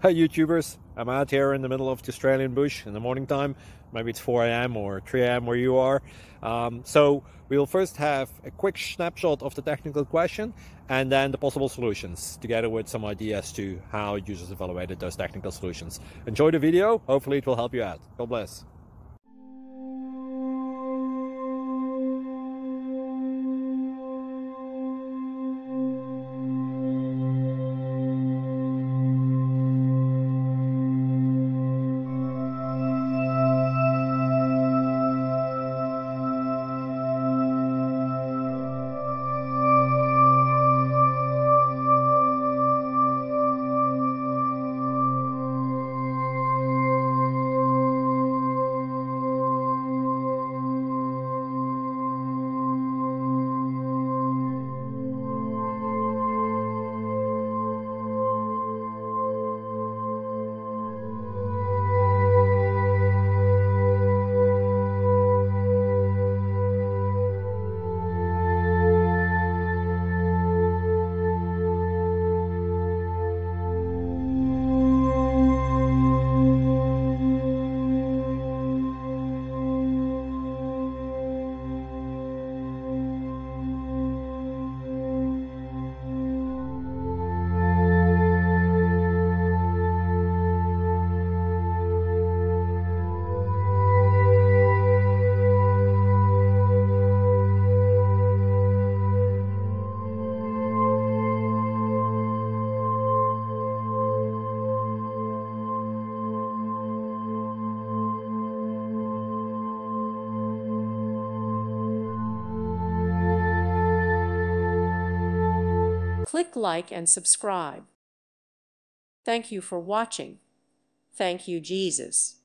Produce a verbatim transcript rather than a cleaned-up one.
Hi YouTubers, I'm out here in the middle of the Australian bush in the morning time. Maybe it's four A M or three A M where you are. Um, so we'll first have a quick snapshot of the technical question and then the possible solutions, together with some ideas to how users evaluated those technical solutions. Enjoy the video, hopefully it will help you out. God bless. Click like and subscribe. Thank you for watching. Thank you, Jesus.